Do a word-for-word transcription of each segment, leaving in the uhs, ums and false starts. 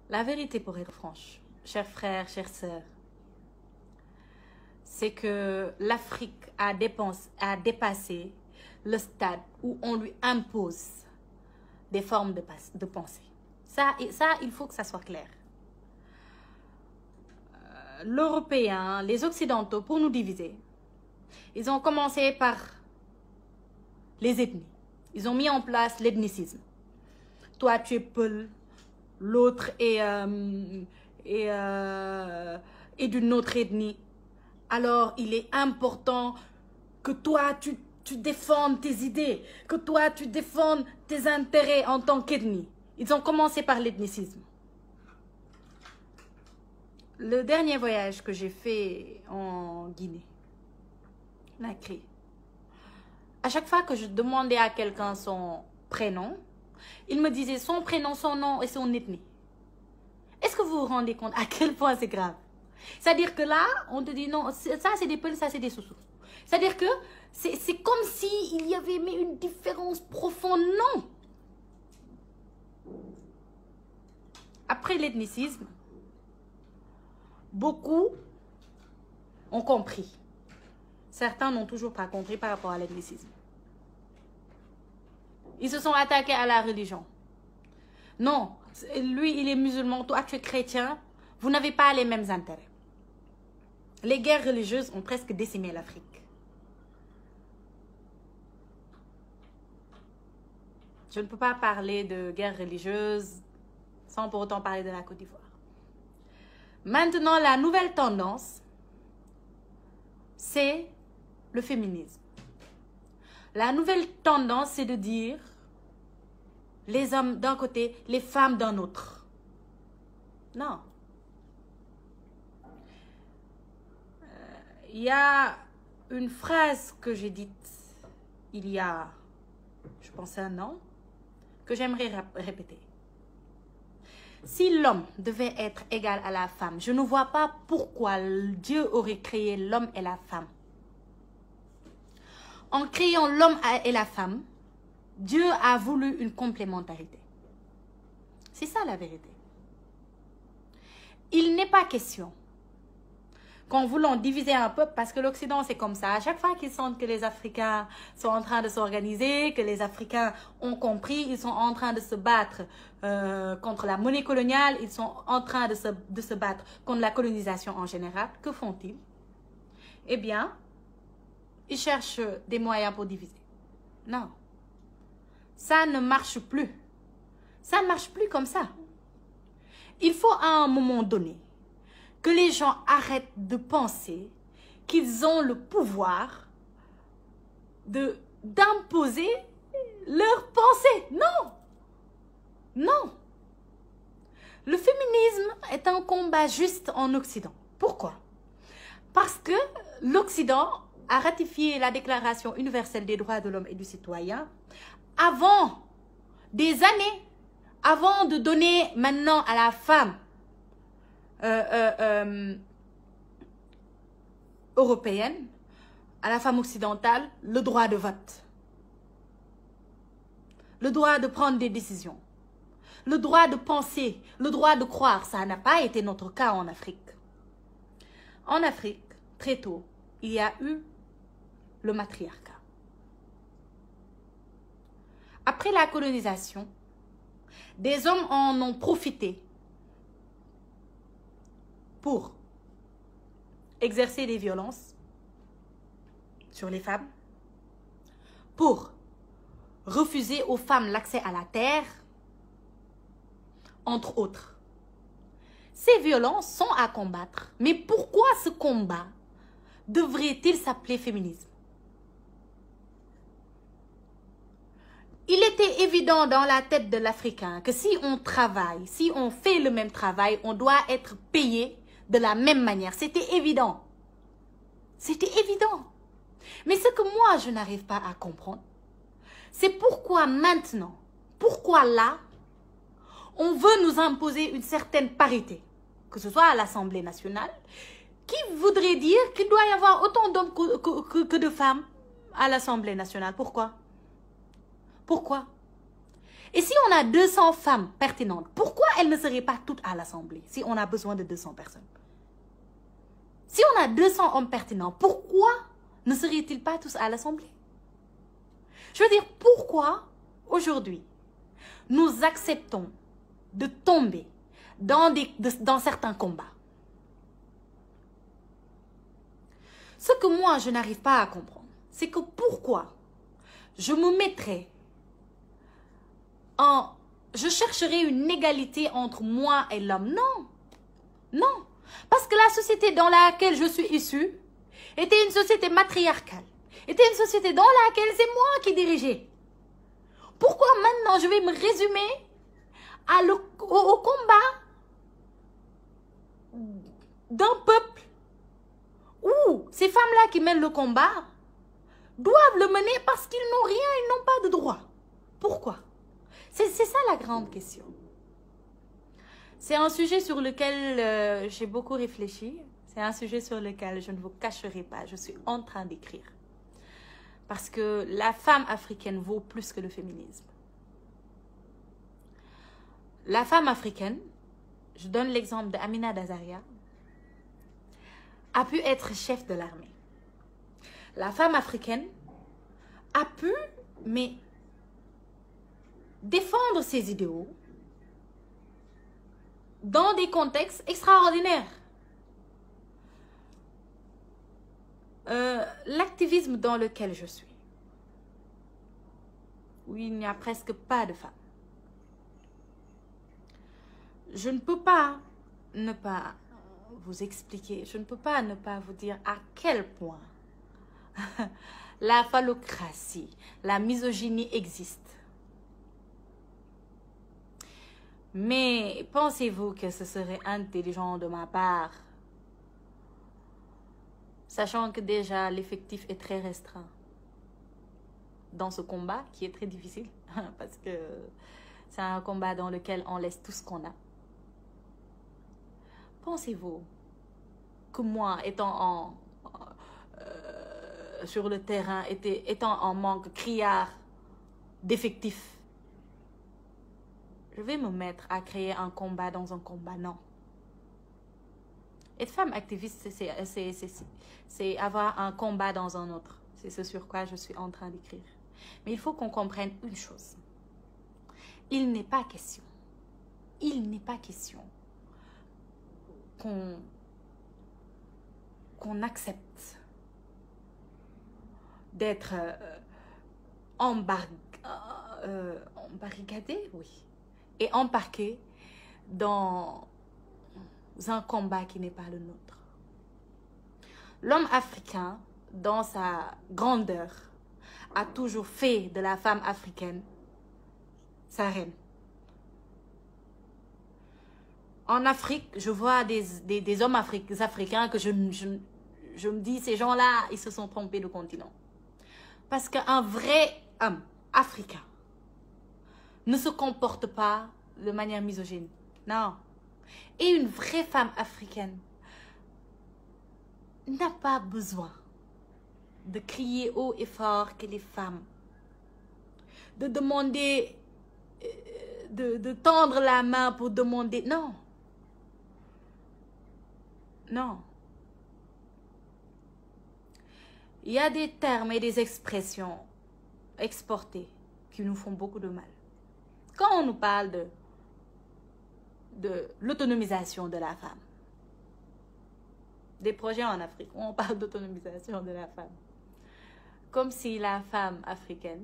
La vérité, pour être franche, chers frères, chères sœurs, c'est que l'Afrique a, a dépassé le stade où on lui impose des formes de, de pensée. Ça, ça, il faut que ça soit clair. Euh, L'Européen, les Occidentaux, pour nous diviser, ils ont commencé par les ethnies. Ils ont mis en place l'ethnicisme. Toi, tu es Peul, l'autre est, euh, est, euh, est d'une autre ethnie. Alors, il est important que toi, tu, tu défendes tes idées, que toi, tu défendes tes intérêts en tant qu'ethnie. Ils ont commencé par l'ethnicisme. Le dernier voyage que j'ai fait en Guinée, Conakry, à chaque fois que je demandais à quelqu'un son prénom, il me disait son prénom, son nom et son ethnie. Est-ce que vous vous rendez compte à quel point c'est grave? C'est-à-dire que là, on te dit non, ça c'est des Peuls, ça c'est des Soussous. C'est-à-dire que c'est comme s'il y avait mais une différence profonde. Non. Après l'ethnicisme, beaucoup ont compris. Certains n'ont toujours pas compris par rapport à l'ethnicisme. Ils se sont attaqués à la religion. Non, lui il est musulman, toi tu es chrétien, vous n'avez pas les mêmes intérêts. Les guerres religieuses ont presque décimé l'Afrique. Je ne peux pas parler de guerre religieuse sans pour autant parler de la Côte d'Ivoire. Maintenant, la nouvelle tendance, c'est le féminisme. La nouvelle tendance, c'est de dire les hommes d'un côté, les femmes d'un autre. Non. Il y a une phrase que j'ai dite il y a, je pense, un an, que j'aimerais répéter. Si l'homme devait être égal à la femme, je ne vois pas pourquoi Dieu aurait créé l'homme et la femme. En créant l'homme et la femme, Dieu a voulu une complémentarité. C'est ça la vérité. Il n'est pas question qu'en voulant diviser un peuple, parce que l'Occident c'est comme ça, à chaque fois qu'ils sentent que les Africains sont en train de s'organiser, que les Africains ont compris, ils sont en train de se battre euh, contre la monnaie coloniale, ils sont en train de se, de se battre contre la colonisation en général, que font-ils? Eh bien, ils cherchent des moyens pour diviser. Non. Ça ne marche plus. Ça ne marche plus comme ça. Il faut à un moment donné que les gens arrêtent de penser qu'ils ont le pouvoir de d'imposer leurs pensées. Non. Non. Le féminisme est un combat juste en Occident. Pourquoi? Parce que l'Occident a ratifié la Déclaration universelle des droits de l'homme et du citoyen avant des années, avant de donner maintenant à la femme euh, euh, euh, européenne, à la femme occidentale, le droit de vote, le droit de prendre des décisions, le droit de penser, le droit de croire. Ça n'a pas été notre cas en Afrique. En Afrique, très tôt, il y a eu le matriarcat. Après la colonisation, des hommes en ont profité pour exercer des violences sur les femmes, pour refuser aux femmes l'accès à la terre, entre autres. Ces violences sont à combattre. Mais pourquoi ce combat devrait-il s'appeler féminisme? Il était évident dans la tête de l'Africain que si on travaille, si on fait le même travail, on doit être payé de la même manière. C'était évident. C'était évident. Mais ce que moi, je n'arrive pas à comprendre, c'est pourquoi maintenant, pourquoi là, on veut nous imposer une certaine parité, que ce soit à l'Assemblée nationale, qui voudrait dire qu'il doit y avoir autant d'hommes que, que, que de femmes à l'Assemblée nationale. Pourquoi? Pourquoi? Et si on a deux cents femmes pertinentes, pourquoi elles ne seraient pas toutes à l'Assemblée si on a besoin de deux cents personnes? Si on a deux cents hommes pertinents, pourquoi ne seraient-ils pas tous à l'Assemblée? Je veux dire, pourquoi aujourd'hui nous acceptons de tomber dans, des, de, dans certains combats? Ce que moi, je n'arrive pas à comprendre, c'est que pourquoi je me mettrais en... Je chercherais une égalité entre moi et l'homme. Non, non. Parce que la société dans laquelle je suis issue était une société matriarcale. Était une société dans laquelle c'est moi qui dirigeais. Pourquoi maintenant je vais me résumer à le, au, au combat d'un peuple où ces femmes-là qui mènent le combat doivent le mener parce qu'ils n'ont rien, ils n'ont pas de droit. Pourquoi? C'est ça la grande question. C'est un sujet sur lequel euh, j'ai beaucoup réfléchi. C'est un sujet sur lequel je ne vous cacherai pas. Je suis en train d'écrire. Parce que la femme africaine vaut plus que le féminisme. La femme africaine, je donne l'exemple d'Amina Dazaria, a pu être chef de l'armée. La femme africaine a pu, mais défendre ses idéaux dans des contextes extraordinaires. Euh, L'activisme dans lequel je suis, où il n'y a presque pas de femmes, je ne peux pas ne pas vous expliquer, je ne peux pas ne pas vous dire à quel point la phallocratie, la misogynie existe. Mais pensez-vous que ce serait intelligent de ma part, sachant que déjà l'effectif est très restreint dans ce combat qui est très difficile, parce que c'est un combat dans lequel on laisse tout ce qu'on a. Pensez-vous que moi, étant en, euh, sur le terrain, était, étant en manque criard d'effectifs, je vais me mettre à créer un combat dans un combat? Non. Être femme activiste, c'est avoir un combat dans un autre. C'est ce sur quoi je suis en train d'écrire. Mais il faut qu'on comprenne une chose. Il n'est pas question, il n'est pas question qu'on qu'on accepte d'être euh, embar euh, embarricadé, oui, et embarqué dans un combat qui n'est pas le nôtre. L'homme africain, dans sa grandeur, a toujours fait de la femme africaine sa reine. En Afrique, je vois des, des, des hommes afric, africains que je, je, je me dis, ces gens-là, ils se sont trompés de continent. Parce qu'un vrai homme africain ne se comporte pas de manière misogyne. Non. Et une vraie femme africaine n'a pas besoin de crier haut et fort que les femmes, de demander, de, de tendre la main pour demander. Non. Non. Il y a des termes et des expressions exportées qui nous font beaucoup de mal. Quand on nous parle de, de l'autonomisation de la femme, des projets en Afrique où on parle d'autonomisation de la femme, comme si la femme africaine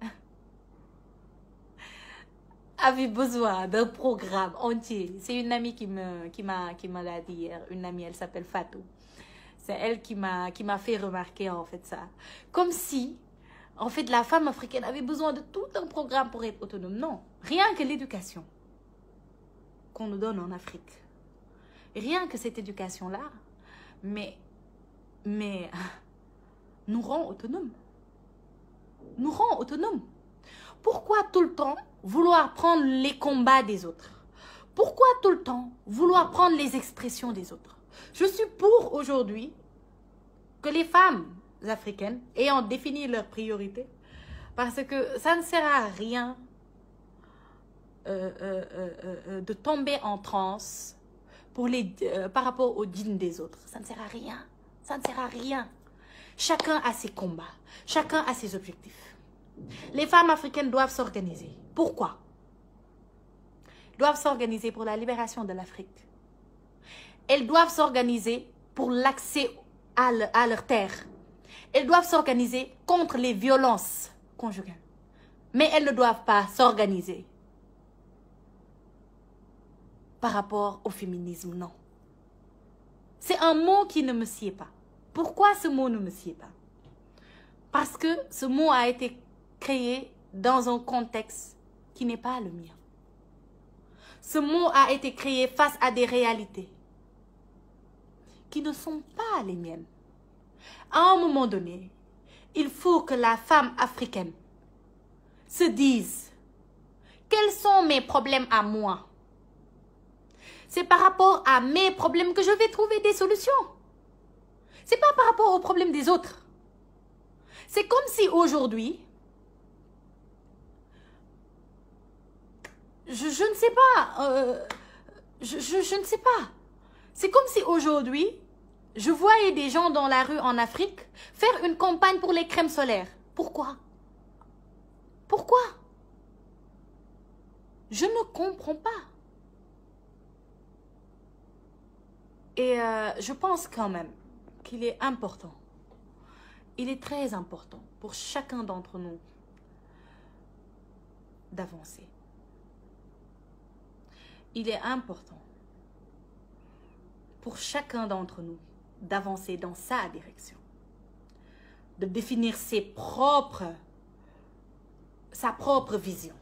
avait besoin d'un programme entier. C'est une amie qui me, qui m'a, qui me l'a dit hier. Une amie, elle s'appelle Fatou. C'est elle qui m'a, qui m'a fait remarquer en fait ça. Comme si, en fait, la femme africaine avait besoin de tout un programme pour être autonome. Non, rien que l'éducation qu'on nous donne en Afrique. Rien que cette éducation-là, mais, mais nous rend autonomes. Nous rend autonomes. Pourquoi tout le temps vouloir prendre les combats des autres? Pourquoi tout le temps vouloir prendre les expressions des autres? Je suis pour aujourd'hui que les femmes africaines ayant défini leurs priorités, parce que ça ne sert à rien euh, euh, euh, euh, de tomber en transe pour les, euh, par rapport aux dînes des autres. Ça ne sert à rien. Ça ne sert à rien. Chacun a ses combats. Chacun a ses objectifs. Les femmes africaines doivent s'organiser. Pourquoi? Doivent s'organiser pour la libération de l'Afrique. Elles doivent s'organiser pour l'accès à, le, à leur terre. Elles doivent s'organiser contre les violences conjugales. Mais elles ne doivent pas s'organiser par rapport au féminisme, non. C'est un mot qui ne me sied pas. Pourquoi ce mot ne me sied pas? Parce que ce mot a été créé dans un contexte qui n'est pas le mien. Ce mot a été créé face à des réalités qui ne sont pas les miennes. À un moment donné, il faut que la femme africaine se dise quels sont mes problèmes à moi. C'est par rapport à mes problèmes que je vais trouver des solutions. C'est pas par rapport aux problèmes des autres. C'est comme si aujourd'hui, je, je ne sais pas, euh, je, je, je ne sais pas. C'est comme si aujourd'hui, je voyais des gens dans la rue en Afrique faire une campagne pour les crèmes solaires. Pourquoi? Pourquoi? Je ne comprends pas. Et euh, je pense quand même qu'il est important, il est très important pour chacun d'entre nous d'avancer. Il est important pour chacun d'entre nous d'avancer dans sa direction, de définir ses propres, sa propre vision.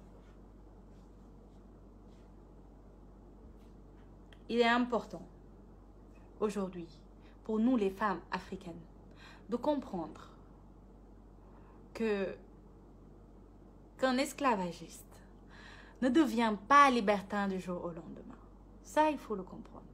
Il est important aujourd'hui, pour nous les femmes africaines, de comprendre que qu'un esclavagiste ne devient pas libertin du jour au lendemain. Ça, il faut le comprendre.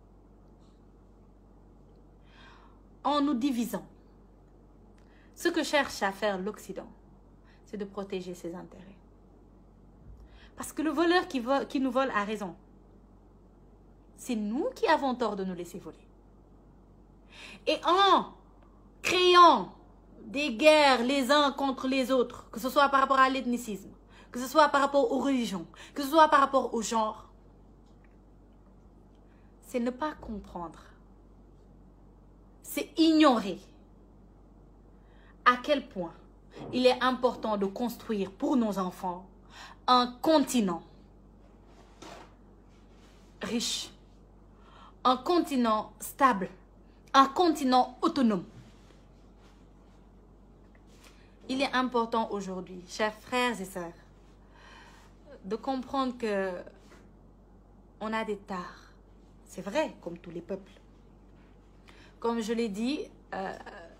En nous divisant, ce que cherche à faire l'Occident, c'est de protéger ses intérêts. Parce que le voleur qui, vole, qui nous vole a raison. C'est nous qui avons tort de nous laisser voler. Et en créant des guerres les uns contre les autres, que ce soit par rapport à l'ethnicisme, que ce soit par rapport aux religions, que ce soit par rapport au genre, c'est ne pas comprendre, c'est ignorer à quel point il est important de construire pour nos enfants un continent riche, un continent stable, un continent autonome. Il est important aujourd'hui, chers frères et sœurs, de comprendre que on a des tares. C'est vrai, comme tous les peuples. Comme je l'ai dit, euh,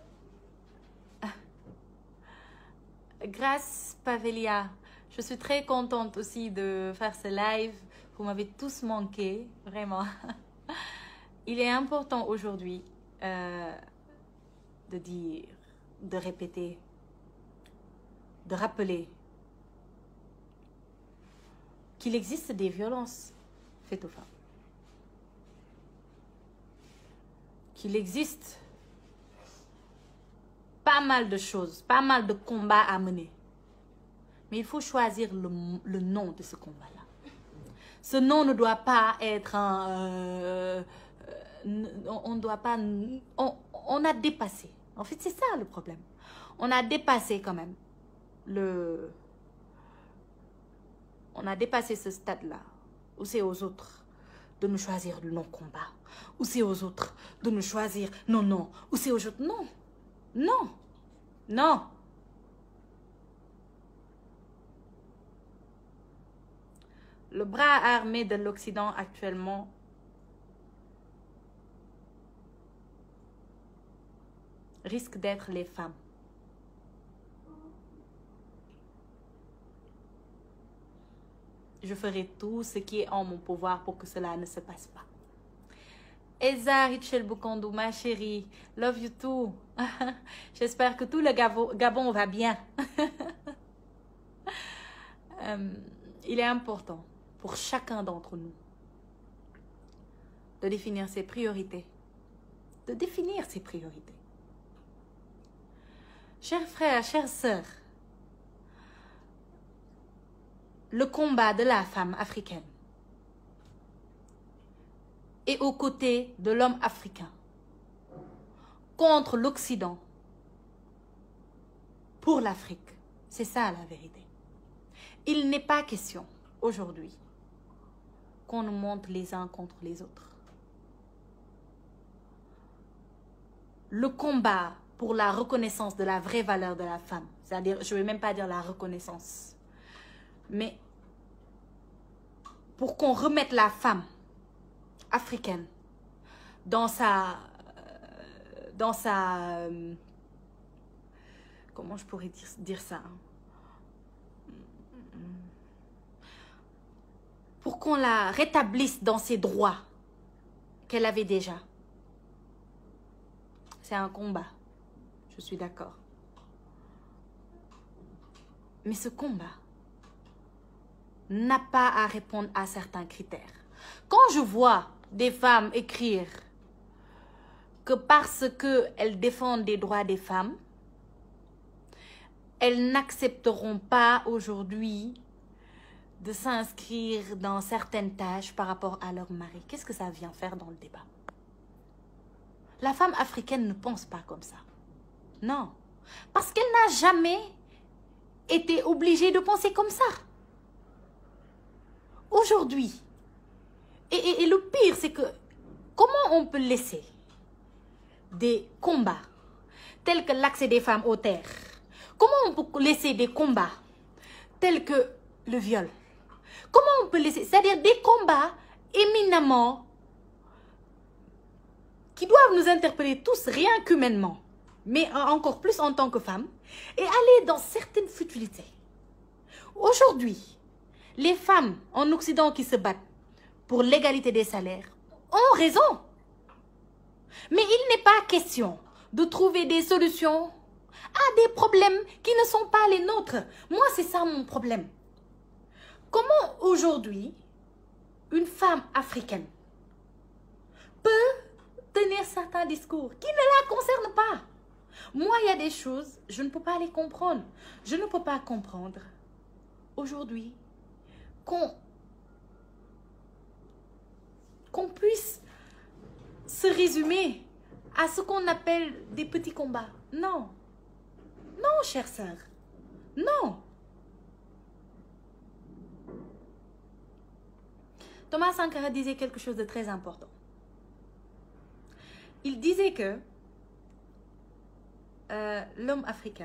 grâce Pavelia, je suis très contente aussi de faire ce live. Vous m'avez tous manqué, vraiment. Il est important aujourd'hui euh, de dire, de répéter, de rappeler qu'il existe des violences faites aux femmes. Qu'il existe pas mal de choses, pas mal de combats à mener. Mais il faut choisir le, le nom de ce combat-là. Ce nom ne doit pas être un... Euh, on ne doit pas... On, on a dépassé. En fait, c'est ça le problème. On a dépassé quand même le... On a dépassé ce stade-là, où c'est aux autres de nous choisir le non-combat, où c'est aux autres de nous choisir non, non, où c'est aux autres, non, non, non. Le bras armé de l'Occident actuellement risque d'être les femmes. Je ferai tout ce qui est en mon pouvoir pour que cela ne se passe pas. Elsa Richel Bukondo, ma chérie, love you too. J'espère que tout le Gabon, Gabon va bien. euh, il est important pour chacun d'entre nous de définir ses priorités. De définir ses priorités. Chers frères, chères sœurs, le combat de la femme africaine est aux côtés de l'homme africain contre l'Occident pour l'Afrique. C'est ça la vérité. Il n'est pas question aujourd'hui qu'on nous monte les uns contre les autres. Le combat pour la reconnaissance de la vraie valeur de la femme, c'est-à-dire, je ne vais même pas dire la reconnaissance, mais pour qu'on remette la femme africaine dans sa, dans sa, comment je pourrais dire, dire ça, pour qu'on la rétablisse dans ses droits qu'elle avait déjà. C'est un combat, je suis d'accord. Mais ce combat n'a pas à répondre à certains critères. Quand je vois des femmes écrire que parce qu'elles défendent les droits des femmes, elles n'accepteront pas aujourd'hui de s'inscrire dans certaines tâches par rapport à leur mari. Qu'est-ce que ça vient faire dans le débat? La femme africaine ne pense pas comme ça. Non. Parce qu'elle n'a jamais été obligée de penser comme ça. Aujourd'hui, et, et, et le pire, c'est que comment on peut laisser des combats tels que l'accès des femmes aux terres, comment on peut laisser des combats tels que le viol, comment on peut laisser, c'est-à-dire des combats éminemment qui doivent nous interpeller tous rien qu'humainement, mais encore plus en tant que femmes, et aller dans certaines futilités. Aujourd'hui, les femmes en Occident qui se battent pour l'égalité des salaires ont raison. Mais il n'est pas question de trouver des solutions à des problèmes qui ne sont pas les nôtres. Moi, c'est ça mon problème. Comment aujourd'hui, une femme africaine peut tenir certains discours qui ne la concernent pas? Moi, il y a des choses, je ne peux pas les comprendre. Je ne peux pas comprendre aujourd'hui qu'on qu'on puisse se résumer à ce qu'on appelle des petits combats. Non. Non, chère sœur. Non. Thomas Sankara disait quelque chose de très important. Il disait que euh, l'homme africain,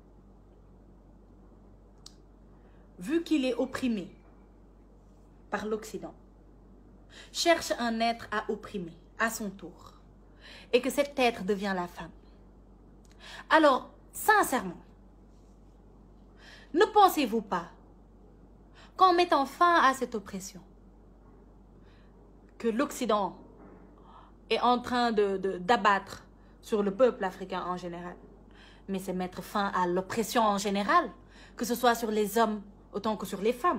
vu qu'il est opprimé par l'Occident, cherche un être à opprimer à son tour et que cet être devient la femme. Alors, sincèrement, ne pensez-vous pas qu'en mettant fin à cette oppression, que l'Occident est en train de, de, d'abattre sur le peuple africain en général, mais c'est mettre fin à l'oppression en général, que ce soit sur les hommes autant que sur les femmes.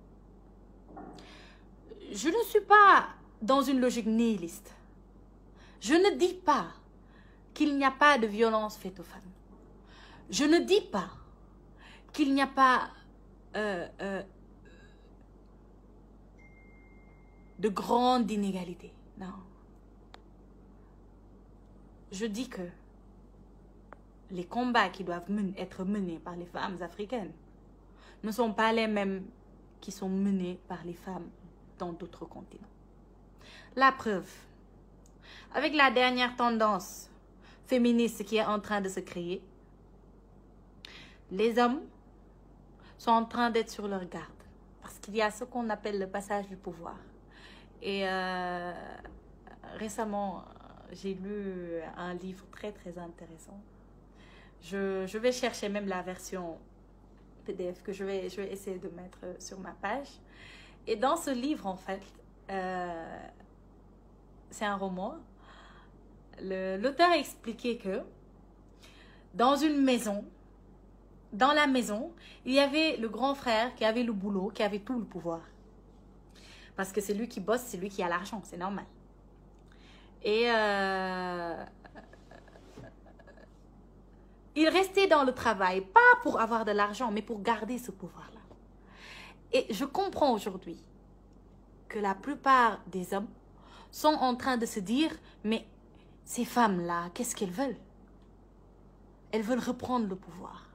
Je ne suis pas dans une logique nihiliste. Je ne dis pas qu'il n'y a pas de violence faite aux femmes. Je ne dis pas qu'il n'y a pas euh, euh, de grandes inégalités. Non. Je dis que les combats qui doivent men- être menés par les femmes africaines ne sont pas les mêmes qui sont menés par les femmes dans d'autres continents. La preuve, avec la dernière tendance féministe qui est en train de se créer, les hommes sont en train d'être sur leur garde parce qu'il y a ce qu'on appelle le passage du pouvoir. Et euh, récemment, j'ai lu un livre très très intéressant. Je, je vais chercher même la version P D F que je vais, je vais essayer de mettre sur ma page. Et dans ce livre, en fait, euh, c'est un roman. L'auteur a expliqué que dans une maison, dans la maison, il y avait le grand frère qui avait le boulot, qui avait tout le pouvoir. Parce que c'est lui qui bosse, c'est lui qui a l'argent, c'est normal. Et euh, il restait dans le travail, pas pour avoir de l'argent, mais pour garder ce pouvoir-là. Et je comprends aujourd'hui que la plupart des hommes sont en train de se dire, mais ces femmes-là, qu'est-ce qu'elles veulent? Elles veulent reprendre le pouvoir.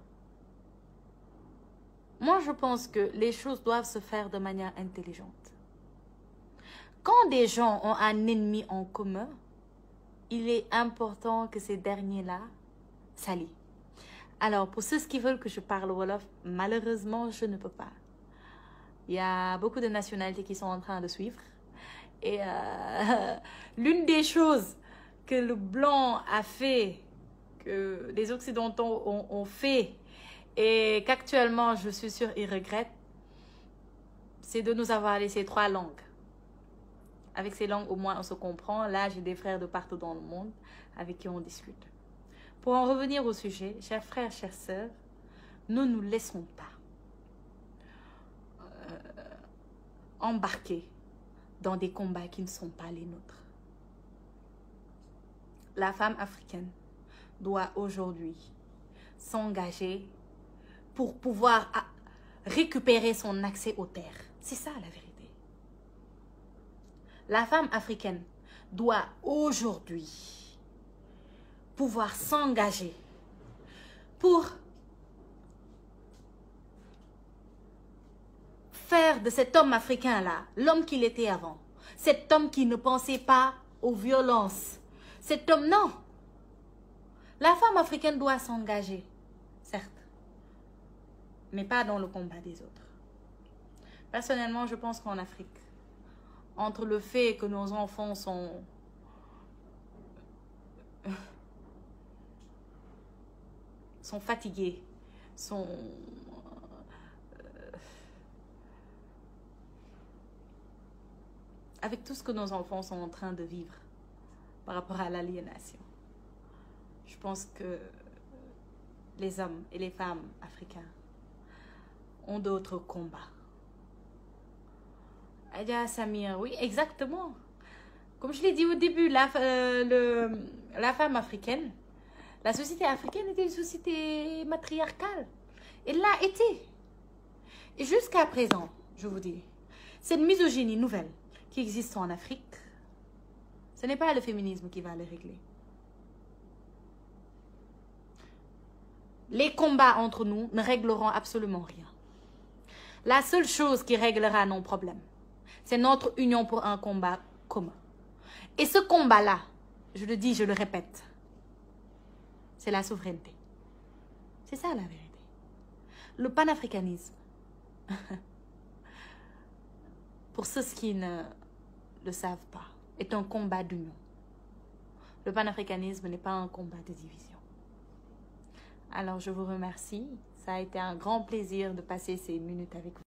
Moi, je pense que les choses doivent se faire de manière intelligente. Quand des gens ont un ennemi en commun, il est important que ces derniers-là s'allient. Alors, pour ceux qui veulent que je parle Wolof, malheureusement, je ne peux pas. Il y a beaucoup de nationalités qui sont en train de suivre. Et euh, l'une des choses que le blanc a fait, que les Occidentaux ont, ont fait, et qu'actuellement, je suis sûre, ils regrettent, c'est de nous avoir laissé trois langues. Avec ces langues, au moins, on se comprend. Là, j'ai des frères de partout dans le monde avec qui on discute. Pour en revenir au sujet, chers frères, chères sœurs, ne nous laissons pas euh, embarquer dans des combats qui ne sont pas les nôtres. La femme africaine doit aujourd'hui s'engager pour pouvoir récupérer son accès aux terres. C'est ça la vérité. La femme africaine doit aujourd'hui pouvoir s'engager pour faire de cet homme africain-là l'homme qu'il était avant. Cet homme qui ne pensait pas aux violences. Cet homme, non. La femme africaine doit s'engager, certes, mais pas dans le combat des autres. Personnellement, je pense qu'en Afrique, entre le fait que nos enfants sont sont fatigués, sont euh, avec tout ce que nos enfants sont en train de vivre par rapport à l'aliénation, je pense que les hommes et les femmes africains ont d'autres combats. Adja Samir, oui, exactement. Comme je l'ai dit au début, la, euh, le, la femme africaine, la société africaine était une société matriarcale. Elle l'a été. Et jusqu'à présent, je vous dis, cette misogynie nouvelle qui existe en Afrique, ce n'est pas le féminisme qui va le régler. Les combats entre nous ne régleront absolument rien. La seule chose qui réglera nos problèmes, c'est notre union pour un combat commun. Et ce combat-là, je le dis, je le répète, c'est la souveraineté. C'est ça la vérité. Le panafricanisme, pour ceux qui ne le savent pas, est un combat d'union. Le panafricanisme n'est pas un combat de division. Alors je vous remercie. Ça a été un grand plaisir de passer ces minutes avec vous.